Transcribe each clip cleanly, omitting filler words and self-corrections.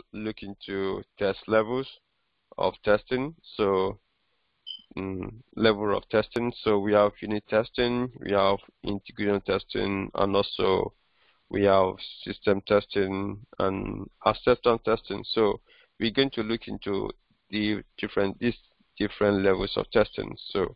look into test levels of testing. So level of testing. So we have unit testing, we have integration testing, and also we have system testing and acceptance testing. So we're going to look into these different levels of testing. So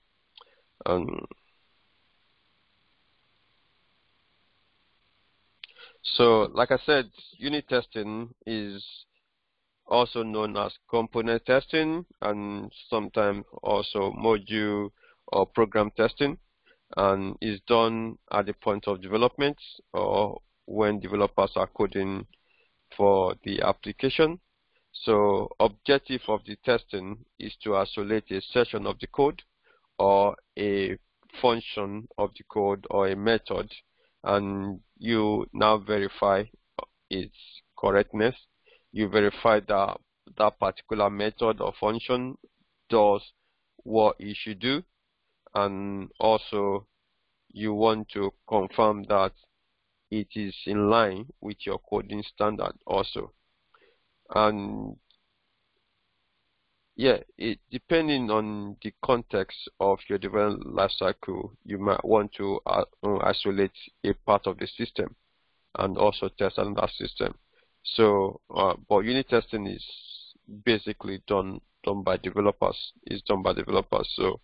like I said, unit testing is also known as component testing, and sometimes also module or program testing, and is done at the point of development or when developers are coding for the application. So objective of the testing is to isolate a section of the code or a function of the code or a method, and you now verify its correctness. You verify that that particular method or function does what it should do, and also you want to confirm that it is in line with your coding standard also. And yeah, depending on the context of your development lifecycle, you might want to isolate a part of the system and also test another system. So, but unit testing is basically done by developers. It's done by developers. So,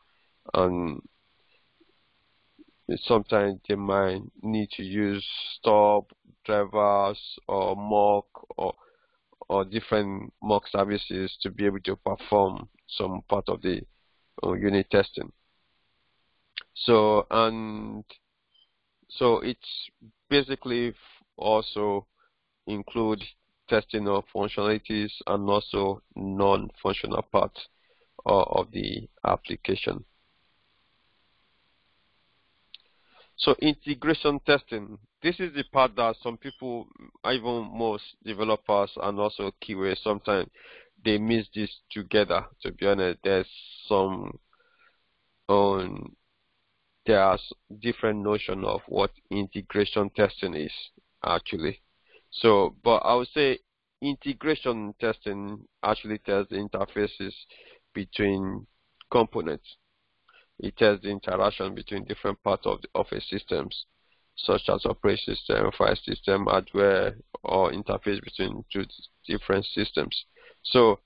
sometimes they might need to use stub, drivers, or mock, or different mock services to be able to perform some part of the unit testing. So it's basically also include testing of functionalities and also non-functional parts of the application. So integration testing, this is the part that some people, even most developers and also QA, sometimes they mix this together. To be honest, there's different notion of what integration testing is actually. So, but I would say integration testing actually tests the interfaces between components. It tests the interaction between different parts of a systems, such as operating system, file system, hardware, or interface between two different systems. So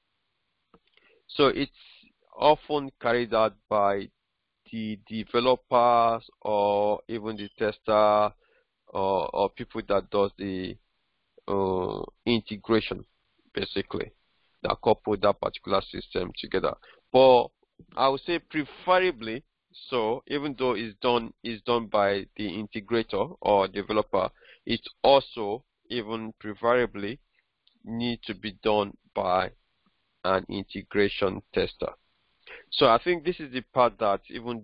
it's often carried out by the developers or even the tester or people that does the integration, basically, that couple that particular system together. But I would say preferably, so even though it's done by the integrator or developer, it also even preferably need to be done by an integration tester. So I think this is the part that even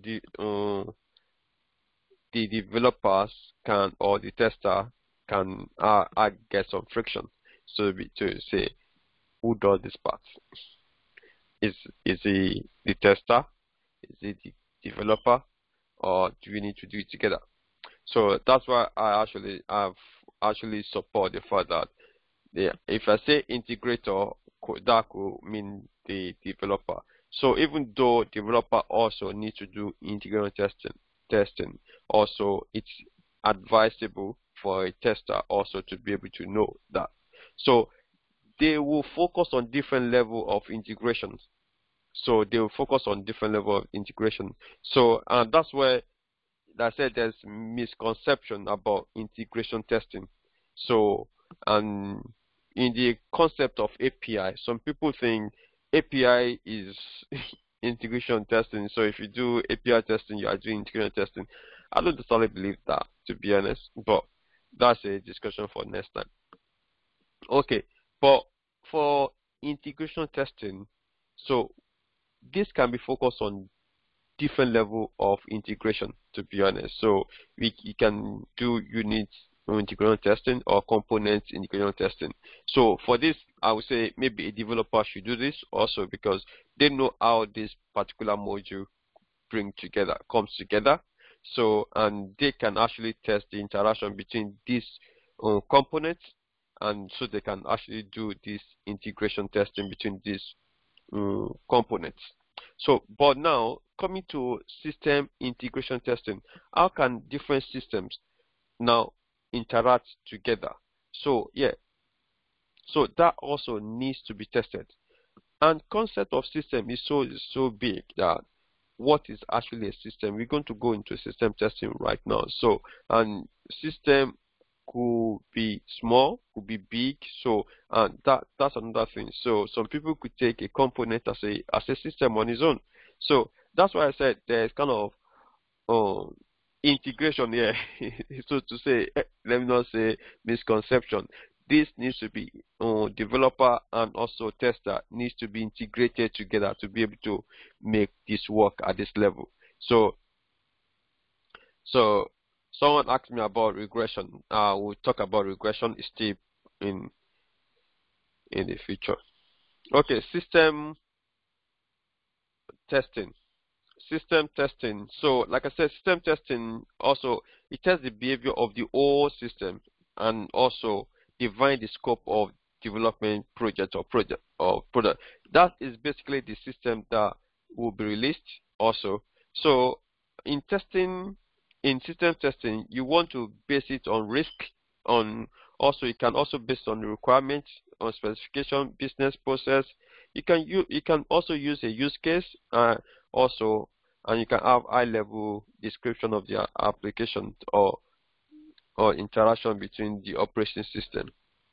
the developers can, or the tester can get some friction. So to say, who does this part? Is it the tester? Is it the developer? Or do we need to do it together? So that's why I've actually support the fact that if I say integrator, that could mean the developer. So even though developer also needs to do integration testing, also it's advisable for a tester also to be able to know that. So they will focus on different level of integrations. So they will focus on different level of integration. So that's where I said there's misconception about integration testing. So in the concept of API, some people think API is integration testing. So if you do API testing, you are doing integration testing. I don't totally believe that, to be honest, but that's a discussion for next time. Okay, but for integration testing, so this can be focused on different level of integration, to be honest. So you can do unit integration testing or component integration testing. So for this, I would say maybe a developer should do this also, because they know how this particular module comes together. So, and they can actually test the interaction between these components and so they can actually do this integration testing between these components. So, but now coming to system integration testing, how can different systems now interact together? So yeah, so that also needs to be tested. And concept of system is so big that what is actually a system? We're going to go into system testing right now. So, and system could be small, could be big. So, and that's another thing. So, some people could take a component as a system on its own. So that's why I said there's kind of integration here. So to say, let me not say misconception. This needs to be developer and also tester needs to be integrated together to be able to make this work at this level. So someone asked me about regression. We'll talk about regression still in the future. Okay, system testing. System testing. So like I said, system testing also it tests the behavior of the whole system and also define the scope of development project or product. That is basically the system that will be released also. So in testing, in system testing, you want to base it on risk, on also you can also base on the requirements, on specification, business process. You can also use a use case also, and you can have high level description of the application or interaction between the operation system.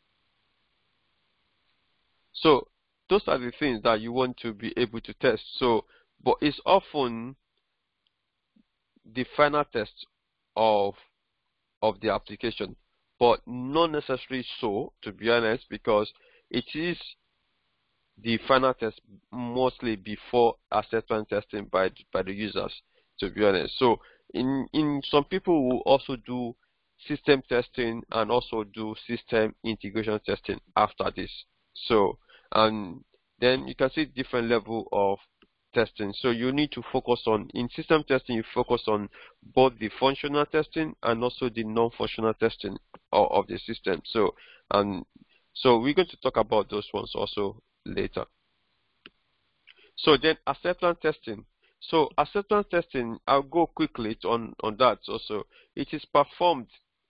So those are the things that you want to be able to test. So, but it's often the final test of the application, but not necessarily so, to be honest, because it is the final test mostly before acceptance testing by the users, to be honest. So in some people will also do system testing and also do system integration testing after this. So and then you can see different level of testing. So you need to focus on, in system testing, you focus on both the functional testing and also the non-functional testing of the system. So so we're going to talk about those ones also later. So then acceptance testing. So acceptance testing, I'll go quickly on that also. It is performed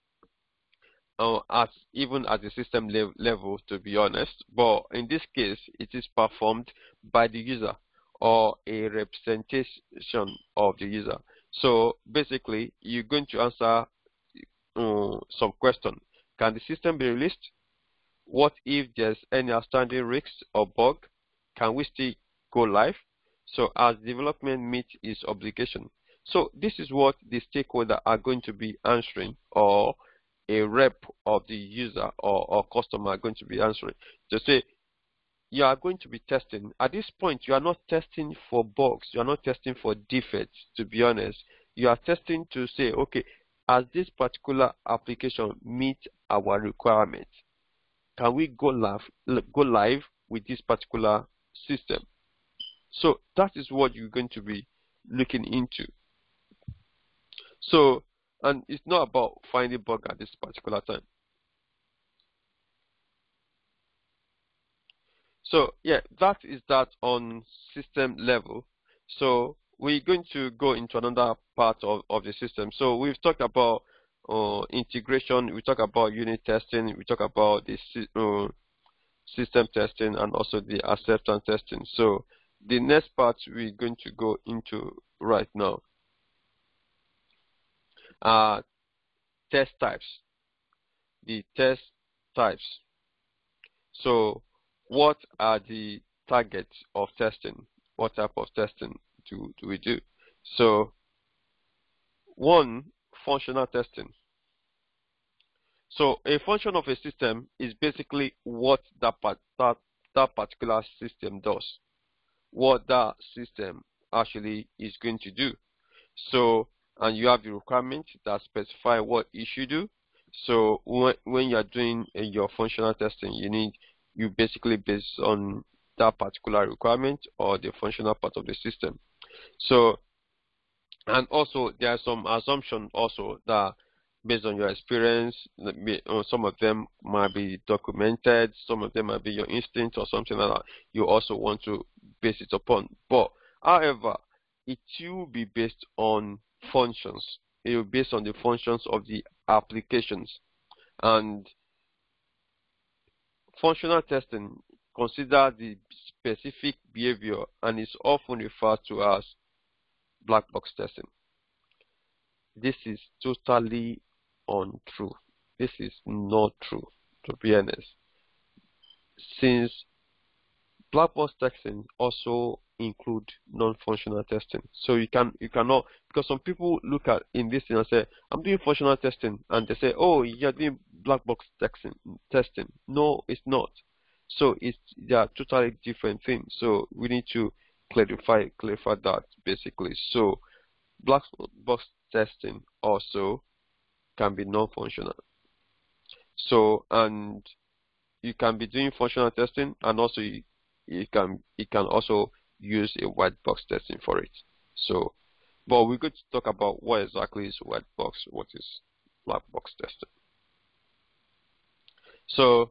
even at the system level, to be honest, but in this case it is performed by the user or a representation of the user. So basically you're going to answer some question. Can the system be released? What if there's any outstanding risks or bug? Can we still go live? So as development meets its obligation. So this is what the stakeholder are going to be answering, or a rep of the user or customer are going to be answering. To say you are going to be testing. At this point, you are not testing for bugs. You are not testing for defects, to be honest. You are testing to say, okay, as this particular application meets our requirements, can we go live with this particular system? So that is what you're going to be looking into. So, and it's not about finding bug at this particular time. So yeah, that is that on system level. So we're going to go into another part of the system. So we've talked about integration, we talk about unit testing, we talk about the system testing and also the acceptance testing. So the next part we're going to go into right now are test types. The test types. So what are the targets of testing? What type of testing do we do? So one, functional testing. So a function of a system is basically what that particular system does, what that system actually is going to do. So, and you have the requirements that specify what it should do. So when you're doing your functional testing, you basically base on that particular requirement or the functional part of the system. So, and also there are some assumptions also that based on your experience. Some of them might be documented, some of them might be your instinct or something like that. You also want to base it upon. But however, it will be based on functions. It will be based on the functions of the applications. And functional testing considers the specific behavior and is often referred to as black box testing. This is totally untrue. This is not true, to be honest. Since black box testing also include non-functional testing, so you cannot, because some people look at in this thing and say, I'm doing functional testing, and they say, oh, you're doing black box testing. No, it's not. So they are totally different things. So we need to clarify that basically. So black box testing also can be non-functional. So, and you can be doing functional testing, and also you can also use a white box testing for it. So, but we're going to talk about what exactly is white box, what is black box testing. So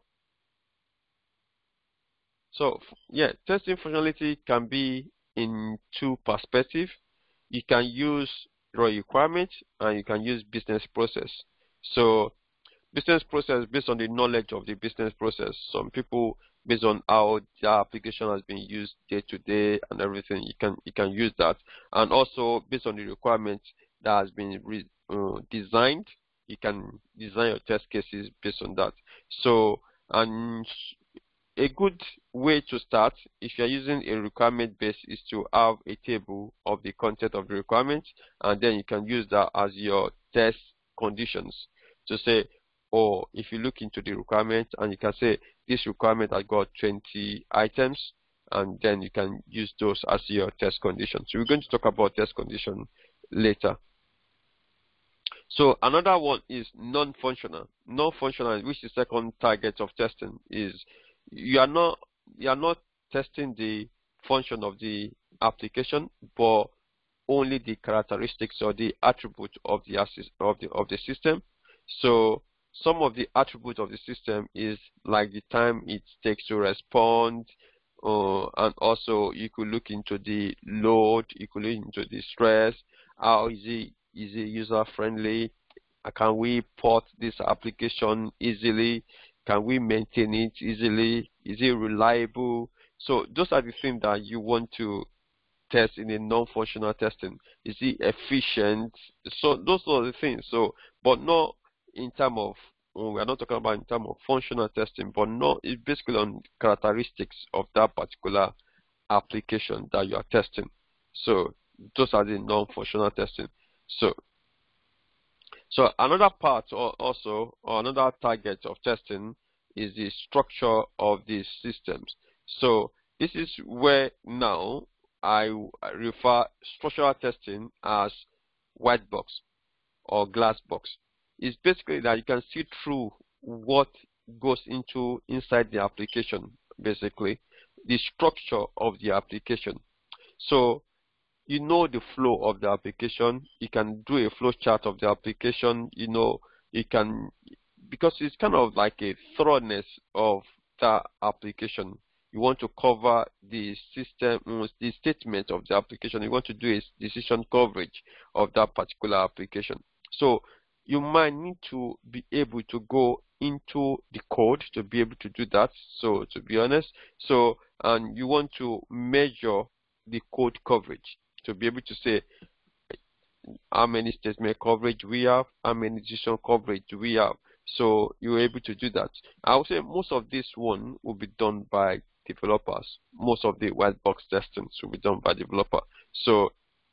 yeah, testing functionality can be in two perspectives. You can use raw requirements and you can use business process. So business process based on the knowledge of the business process. Some people, based on how their application has been used day to day and everything, you can use that. And also based on the requirements that has been designed, you can design your test cases based on that. So, and a good way to start, if you're using a requirement base, is to have a table of the content of the requirement, and then you can use that as your test conditions to say, or if you look into the requirement and you can say this requirement has got 20 items, and then you can use those as your test conditions. So we're going to talk about test condition later. So another one is non-functional. Non-functional, which is the second target of testing, is you are not testing the function of the application, but only the characteristics or the attribute of the system. So some of the attributes of the system is like the time it takes to respond, and also you could look into the load, you could look into the stress, how is it user friendly, can we port this application easily, can we maintain it easily, is it reliable. So those are the things that you want to test in a non-functional testing. Is it efficient? So those are the things. So, but not in terms of, we are not talking about in terms of functional testing, but no, it's basically on characteristics of that particular application that you are testing. So those are the non-functional testing. So another part or another target of testing is the structure of these systems. So this is where now I refer structural testing as white box or glass box. It's basically that you can see through what goes inside the application, basically the structure of the application. So you know the flow of the application. You can do a flow chart of the application. You know, you can, because it's kind of like a thoroughness of the application. You want to cover the system, the statement of the application. You want to do a decision coverage of that particular application. So you might need to be able to go into the code to be able to do that. So to be honest, and you want to measure the code coverage to be able to say how many statement coverage we have, how many decision coverage we have. So you're able to do that. I would say most of this one will be done by developers. Most of the white box testing will be done by developer. So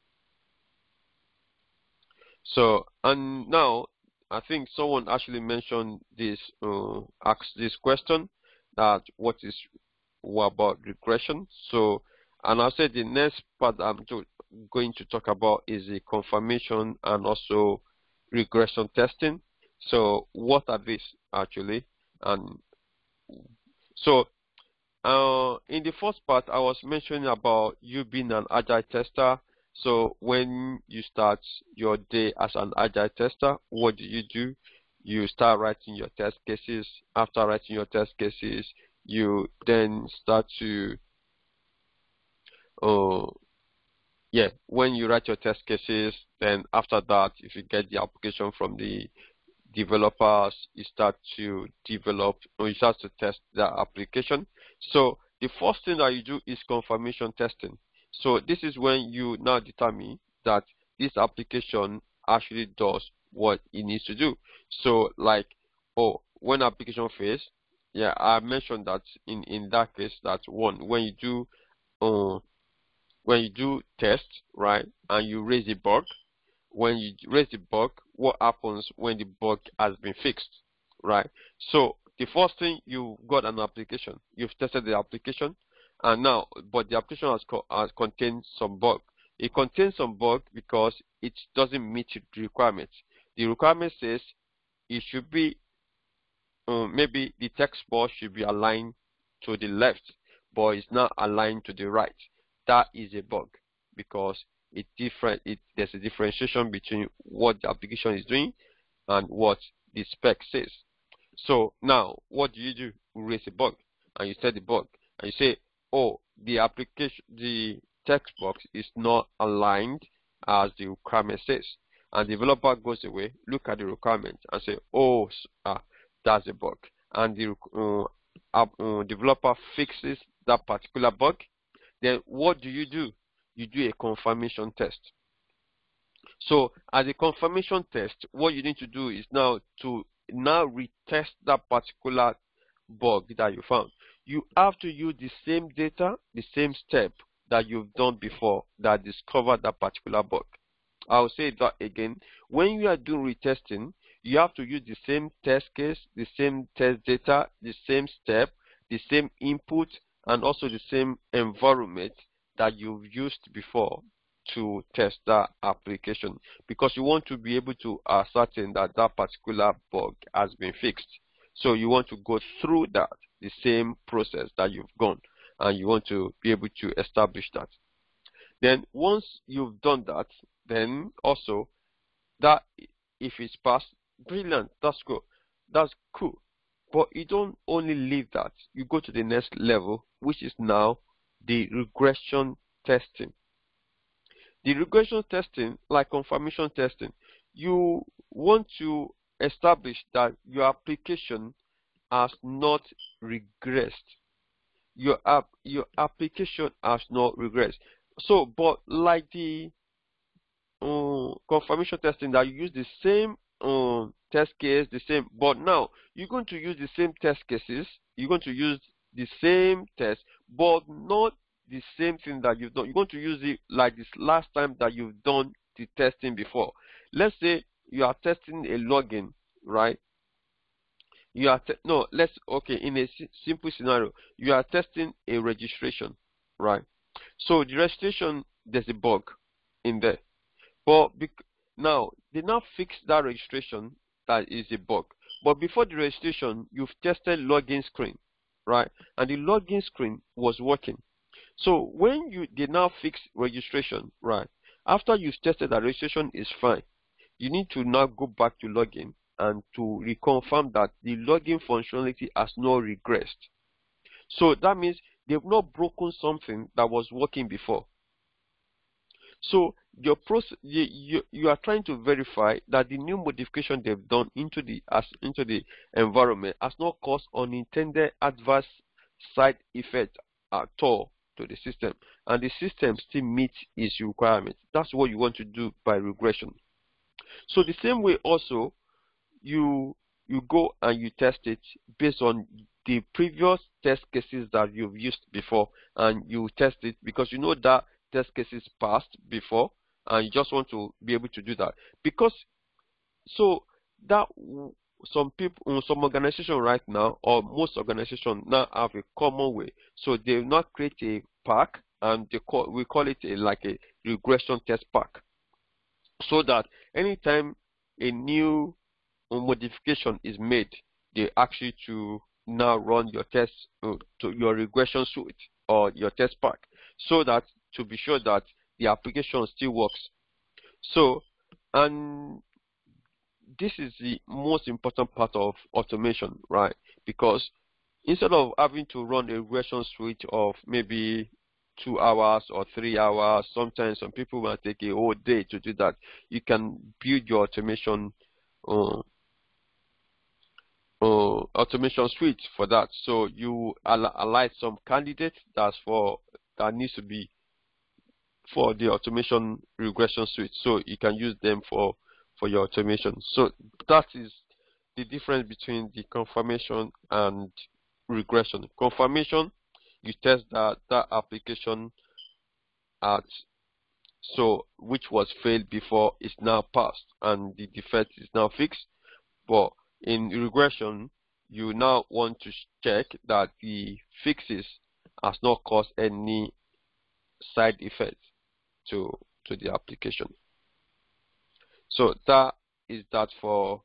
and now I think someone actually mentioned this, asked this question, that what about regression. So, and I'll say the next part I'm going to talk about is the confirmation and also regression testing. So what are these actually? And so in the first part I was mentioning about you being an agile tester, So when you start your day as an agile tester, what do? You start writing your test cases. After writing your test cases, you then start to uh, yeah, when you write your test cases, then after that, if you get the application from the developers, you start to develop or you start to test the application. So the first thing that you do is confirmation testing. So this is when you now determine that this application actually does what it needs to do. So like, oh, when application fails, yeah, I mentioned that in that case, that one, uh, when you do test, right, and you raise a bug, when you raise the bug, what happens when the bug has been fixed, right? So the first thing, you got an application, you've tested the application, and now, but the application has contained some bug. It contains some bug because it doesn't meet the requirements. The requirement says it should be maybe the text bar should be aligned to the left, but it's not aligned to the right. That is a bug because there's a differentiation between what the application is doing and what the spec says. So now what do? You raise a bug and you set the bug and you say, oh, the text box is not aligned as the requirement says. And the developer goes away, look at the requirement and say, oh, that's a bug. And the developer fixes that particular bug. Then what do? You do a confirmation test. So as a confirmation test, what you need to do is now retest that particular bug that you found. You have to use the same data, the same step that you've done before that discovered that particular bug. I'll say that again. When you are doing retesting, you have to use the same test case, the same test data, the same step, the same input, and also the same environment that you've used before to test that application, because you want to be able to ascertain that that particular bug has been fixed. So you want to go through that, the same process that you've gone, and you want to be able to establish that. Then once you've done that, then also that if it's passed, brilliant, that's cool. But you don't only leave that, you go to the next level, which is now the regression testing. The regression testing, like confirmation testing, you want to establish that your application has not regressed. Your application has not regressed. So, but like the confirmation testing, that you use the same test case, the same, but now you're going to use the same test cases, you're going to use the same test, but not the same thing that you've done. You're going to use it like this last time that you've done the testing before. Let's say you are testing a login, right? You are in a simple scenario, you are testing a registration, right? So the registration, there's a bug in there, but now they now fix that registration, that is a bug. But before the registration, you've tested login screen, right? And the login screen was working. So when they now fix registration, right? After you've tested that registration is fine, you need to now go back to login and to reconfirm that the login functionality has not regressed. So that means they've not broken something that was working before. So your process, you are trying to verify that the new modification they've done into the environment has not caused unintended adverse side effect at all to the system, and the system still meets its requirements. That's what you want to do by regression. So the same way also, you go and you test it based on the previous test cases that you've used before, and you test it because you know that test cases passed before, and you just want to be able to do that. Because so that some people, some organization right now, or most organizations now have a common way. So they will not create a pack, and we call it like a regression test pack, so that anytime a new modification is made, they ask you to now run your test to your regression suite or your test pack, so that to be sure that the application still works. So, and this is the most important part of automation, right? Because instead of having to run a regression suite of maybe 2 hours or 3 hours, sometimes some people might take a whole day to do that. You can build your uh, automation suite for that. So you alight some candidates that needs to be for the automation regression suite. So you can use them for your automation. So that is the difference between the confirmation and regression. Confirmation, you test that application at which was failed before is now passed and the defect is now fixed. But in regression, you now want to check that the fixes has not caused any side effect to the application. So that is that for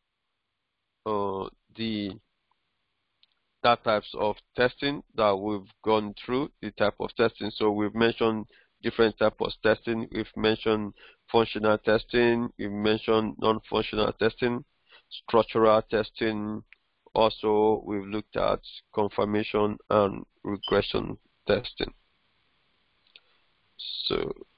the types of testing that we've gone through, the type of testing. So we've mentioned different types of testing. We've mentioned functional testing. We've mentioned non-functional testing, structural testing. Also, we've looked at confirmation and regression testing. So